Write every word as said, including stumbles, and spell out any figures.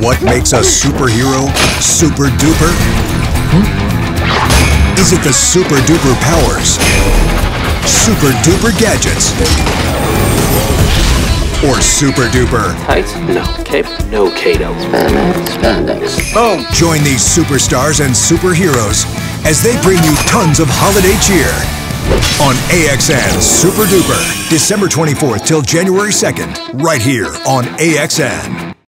What makes a superhero super duper? Is it the super duper powers? Super duper gadgets? Or super duper? Tights? No. Cape? No Kato. Spandex. Boom! Join these superstars and superheroes as they bring you tons of holiday cheer on A X N Super Duper, December twenty-fourth till January second, right here on A X N.